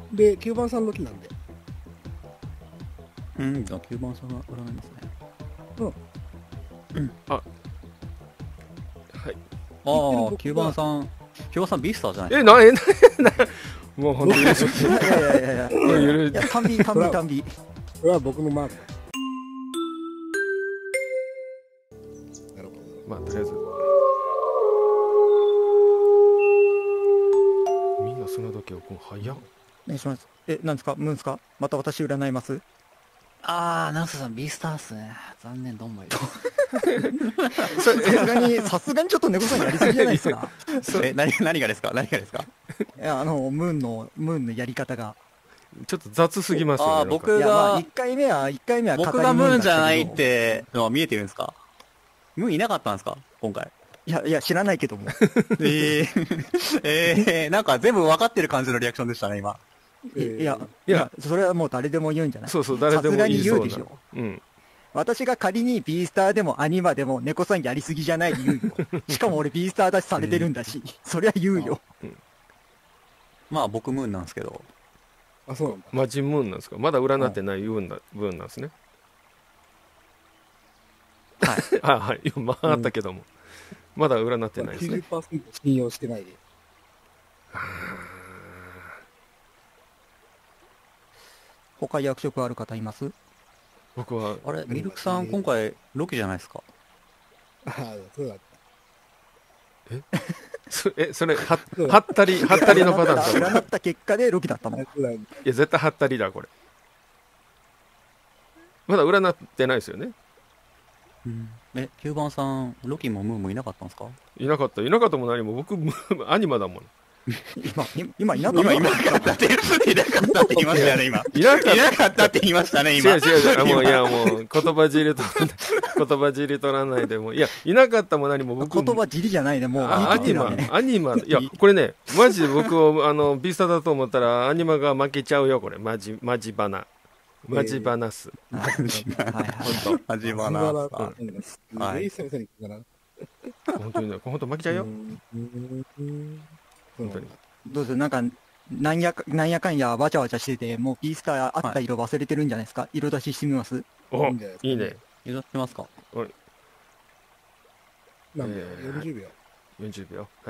で、9番さんの木なんで。 じゃあ9番さんが占いますね。 はい。 ああ、9番さんビースターじゃないえ、もう本当に許しいや、単美。 これは僕のマークだ。なるほど。 まあ、とりあえず。みんな砂時計を早っ。 お願いします。なんですか、ムーンですか、また私占います。 ナウサさん、ビースターっすね。残念、どんまい。 さすがにちょっと猫さんやりすぎじゃないですか。 何がですか？ いや、ムーンのやり方が。 ちょっと雑すぎますよね。 僕が、 1回目は僕がムーンじゃないってのは見えてるんですか？ムーンいなかったんですか今回。 いや、知らないけども。 なんか全部分かってる感じのリアクションでしたね、今。 いや、それはもう誰でも言うんじゃない？ そう、誰でも言いそうな。 さすがに言うでしょ。私が仮にビースターでもアニマでも猫さんやりすぎじゃない言うよ。しかも俺ビースター出しされてるんだし、そりゃ言うよ。 まあ僕ムーンなんですけど。 あ、そうなんだ。 マジムーンなんですか？まだ占ってない分なんですね。はい。今あったけども。まだ占ってないですね。 90% 信用してないで。 他役職ある方います？ 僕は。 あれ、ミルクさん今回ロケじゃないですか？ ああ、そうだった。 それ、はったりのパターン占った結果でロキだったの？いや、絶対はったりだ、これ。まだ占ってないですよね。 9番さん、ロキもムーもいなかったんですか？ いなかったも何も、僕、アニマだもん。 今いなかったって言いましたよね、今。いなかったって言いましたね、今。 違う。もう言葉尻取らないでも。いや、いなかったも何も僕。 言葉尻じゃないね、もう。 アニマ。いや、これね、マジで僕を、ビースターだと思ったら、アニマが負けちゃうよ、これ。マジバナス。 マジバナス。はい。久々に聞くかな。 本当にね、本当負けちゃうよ。本当に。 どうぞ、なんか、なんやかんやわちゃわちゃしてて、もうビースターあった色忘れてるんじゃないですか？色出ししてみます？ お、いいね。 色出しますか？ 何秒？40秒。 40秒。はい。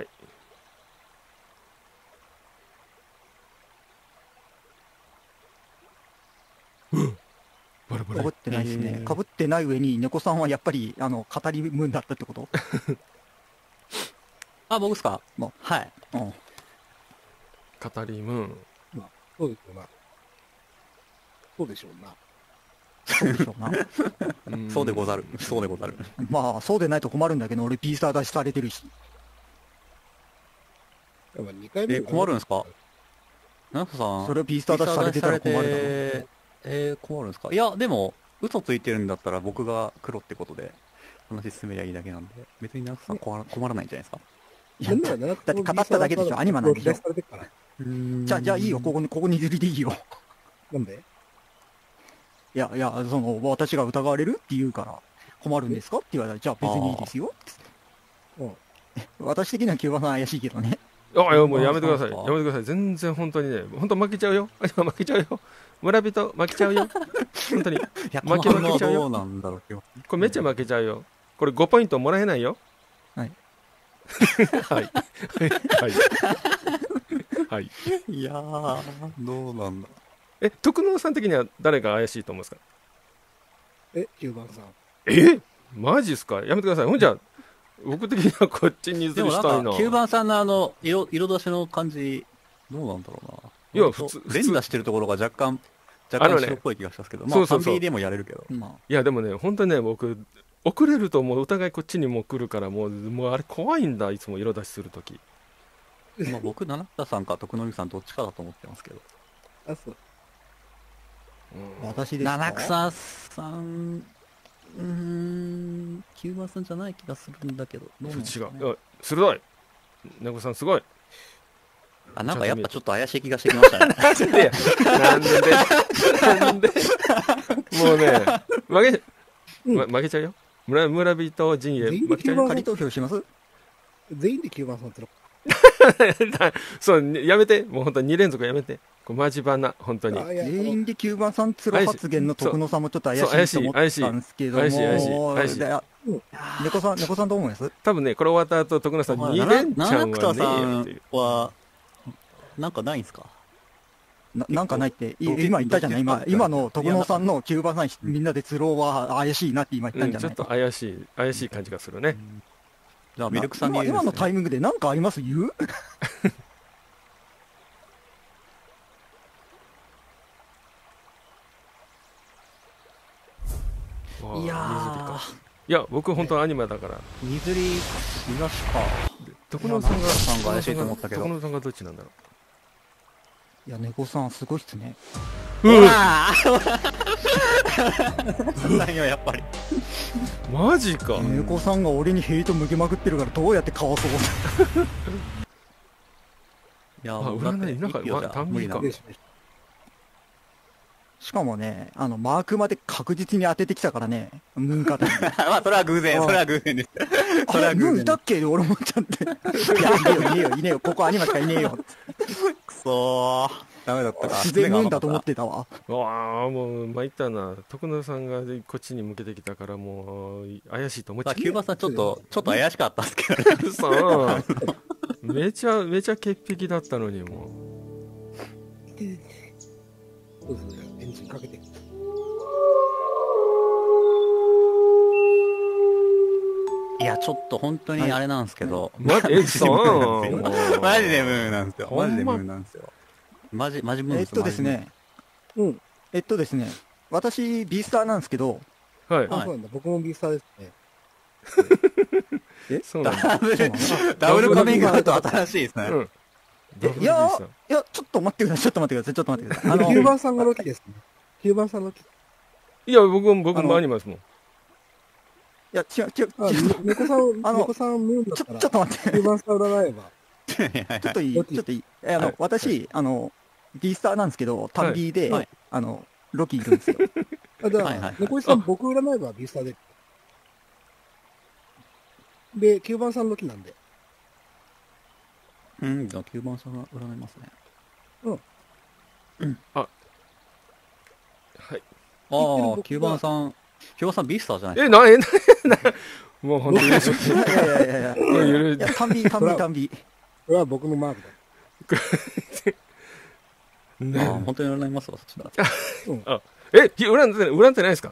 バラバラ。 かぶってないですね。かぶってない上に、猫さんはやっぱり、語りムーンだったってこと？ 僕っすか？はい。 語りムーン。 まあ、そうですよな。そうでしょうな。 そうでしょうな。 そうでござる。 まあ、そうでないと困るんだけど、俺ビースター出しされてるし。 2回目困るんですか？ナフさん。 それビースター出しされてたら困るだろ。困るんですか？いや、でも、嘘ついてるんだったら僕が黒ってことで、話進めりゃいいだけなんで、別にナフさん困らないんじゃないですか？ だって語っただけでしょ、アニマなんでしょ。じゃあいいよ、ここにずりでいいよ。 なんで？ いや、私が疑われるって言うから困るんですかって言われたら、じゃあ別にいいですよ。私的には9番さん怪しいけどね。 いや、もうやめてください。全然本当にね、本当負けちゃうよ。負けちゃうよ。村人負けちゃうよ。本当に。負けちゃうよ。これめっちゃ負けちゃうよ。これ5ポイントもらえないよ。 はい。 はい。 いやー、どうなんだ。 徳野さん的には誰が怪しいと思うんですか ？9番さん。マジっすか？やめてください。ほんじゃ、僕的にはこっちにずるしたいな。 9番さんの色出しの感じ、どうなんだろうな。 いや、普通。 連打してるところが若干白っぽい気がしたんですけど、まあ、ファンビーでもやれるけど。 いや、でもね、本当にね、僕、遅れるともうお互いこっちにも来るから、もうあれ怖いんだ、いつも色出しするとき。 僕、七田さんか徳野さんどっちかだと思ってますけど。 あ、そう。 私ですか？ 七草さん、9番さんじゃない気がするんだけど。 違う。鋭い。猫さんすごい。 なんかやっぱちょっと怪しい気がしてきましたね。 なんでもうね、負けちゃうよ。村人陣営負けちゃうよ。 仮投票します？ 全員で9番さんっての。 そう、やめて。もう本当に2連続やめて。これマジバナ、本当に。 全員で9番さんツロ発言の徳野さんもちょっと怪しいと思ったんですけども、 怪しい。 猫さんどう思います？ 多分ね、これ終わった後、徳野さん2連チャンはねは、なんかないんすか？ なんかないって、今言ったじゃない、今の徳野さんの9番さんみんなでツロは怪しいなって今言ったんじゃない？ ちょっと怪しい感じがするね。 じゃあミルクさんに今のタイミングで何かあります？言う？ いや僕本当はアニマだから。 水り東か。 徳野さんが怪しいと思ったけど。 徳野さんがどっちなんだろう。いや、猫さんすごいっすね。 うわなんよ、やっぱり。 マジか。 猫さんが俺にヘイト向けまくってるからどうやってかわそう。 いや、 占いなんか無理か。 しかもね、マークまで確実に当ててきたからね、ムーン方に。 まあ、それは偶然です。 それはムーンいたっけ俺思っちゃって。いや、いねえよ、ここアニマしかいねえよ。 くそー。ダメだったか。 自然ムーンだと思ってたわ。 わあ、もう参ったな。徳野さんがこっちに向けてきたから、もう怪しいと思っちゃった。 キューバさんちょっと怪しかったんですけどね。 そうめちゃ潔癖だったのに、もう。 そうそう、エンジンかけて。 いや、ちょっと本当にあれなんですけど。 マジでムーマジでムーンなんですよ。マジでムーンなんですよ。マジムーンですよ。 ですね。ですね。私、ビースターなんですけど。 はい。そうなんだ。僕もビースターですね。 そうなんだ。 ダブルカミングアウト新しいですね。 いや、ちょっと待ってください。 9番さんがロキですね。9番さんロキ。 いや、僕もアニマですもん。 いや、違う。 猫さんムーンだったら。 ちょっと待って。 9番さん占えば。 ちょっといい私、ビースターなんですけど、タンビーで、ロキいるんですよ。 だから、猫さん僕占えばビースターで。で、9番さんロキなんで。 じゃあ9番さんが占いますね。 はい。 9番さんビースターじゃないですか。 もう本当に。いや、 タンビー。 これは僕のマークだ。本当に占いますわ、そしたら。 占ってないですか？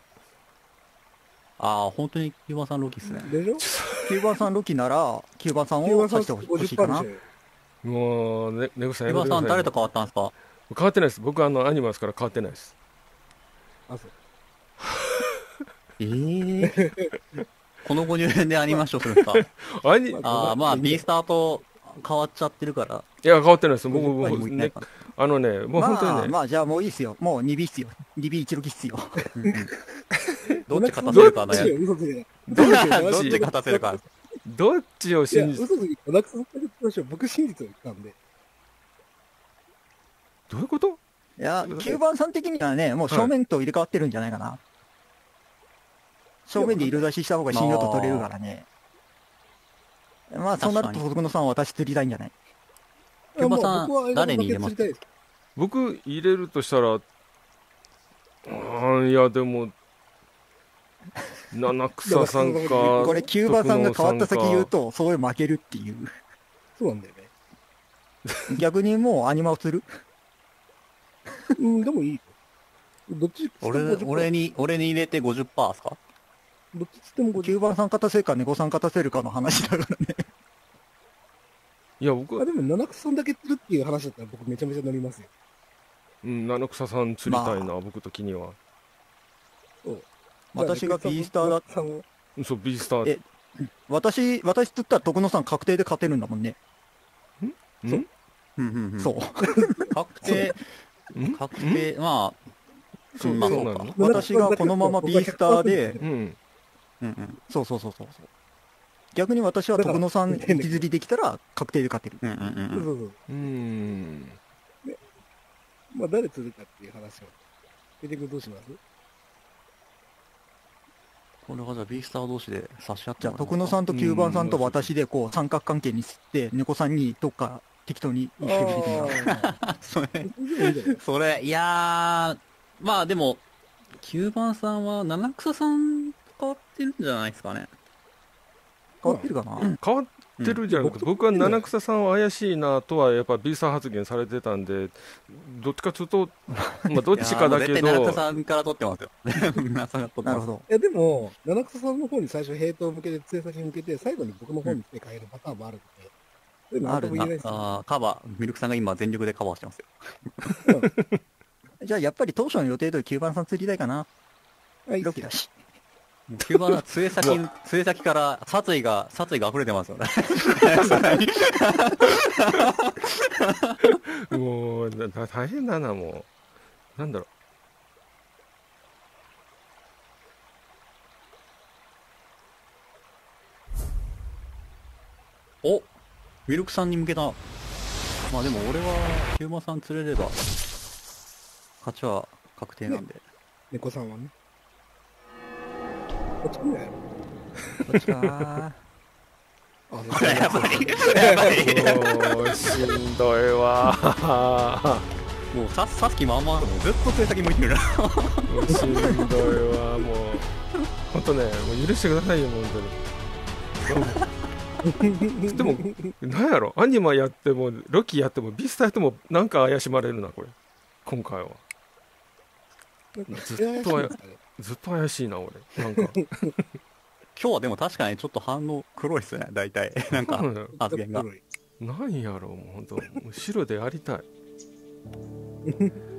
本当に9番さんロキっすね。 でしょ？ 9番さんロキなら、9番さんをさしてほしいかな。 もう、猫さん、 9番さん誰と変わったんですか？ 変わってないです。僕アニマスから変わってないです。 あ、そう。 この5年でアニマションするんですか？まあ、ビースターと変わっちゃってるから。 いや、変わってないです。僕、もう本当にね。 まあ、じゃあもういいっすよ。もう2ビっすよ。2ビ1ロキっすよ。 どっち勝たせるかな。 どっち勝たせるか。 どっちを信じて。 僕真実を言ったんで。 どういうこと？ いや、9番さん的にはね、もう正面と入れ替わってるんじゃないかな。正面で色出しした方が信用と取れるからね。まあ、そうなると、徳野さんは私釣りたいんじゃない？ 9番さん、誰に入れます？ 僕、入れるとしたら、いや、でも、七草さんか。 これ、9番さんが変わった先言うと、そういう負けるっていう。 そうなんだよね。 逆にもうアニマをする？ でもいい。どっち俺に入れて 50% ですか？ どっちつっても 9番さん勝たせるか猫さん勝たせるかの話だからね。 いや、僕でも七草さんだけ釣るっていう話だったら僕めちゃめちゃ乗りますよ。 七草さん釣りたいな、僕的には。 私がビースターだった。 そう、ビースター。 私釣ったら徳野さん確定で勝てるんだもんね。そう。 確定、まあ、 そう私がこのままビースターで、そう。逆に私は徳野さん引きずりできたら確定で勝てる。 まあ誰釣るかっていう話を。出てくるどうします？ これはじゃあビースター同士で差し合ってじゃあ、 もらいますか。 徳野さんと9番さんと私で、こう、三角関係にして、猫さんにどっか適当に一緒にしてもらう。 それ、いやー、まあでも、9番さんは七草さんと変わってるんじゃないですかね。 変わってるかな、 変わってるじゃなくて、僕は七草さんは怪しいなとはやっぱ B さん発言されてたんで、どっちかというと、まあどっちかだけ絶対七草ど、 さんから取ってますよ。七草が取ってます。 なるほど。 いや、でも、七草さんの方に最初ヘイトを向けて、杖先に向けて、最後に僕の方に来て変えるパターンもあるんで、そういうのなんとも言えないですよ。 ああ、カバー、ミルクさんが今全力でカバーしてますよ。 じゃあ、やっぱり当初の予定通り9番さん釣りたいかな。 はい、 ロキだし。 9番は杖先から殺意が溢れてますよね。 もう大変だな、もう。なんだろう。お、ミルクさんに向けた。まあでも俺は9番さん釣れれば勝ちは確定なんで。 猫さんはね。こっち来んなよ。 こっちかあ、 やっぱりう。もう、しんどいわ。 もうさっきまんまもうずっと杖先向いてるな。 もうしんどいわ、もう。ほんとね、もう許してくださいよ、本当に。でも、なんやろ、アニマやっても、ロキやっても、ビスタやっても、なんか怪しまれるな、これ。今回は。ずっと怪しいな、俺。なんか。 今日はでも確かにちょっと反応黒いっすね、大体。なんか発言が。 なんやろう、もうほんと。もう白でやりたい。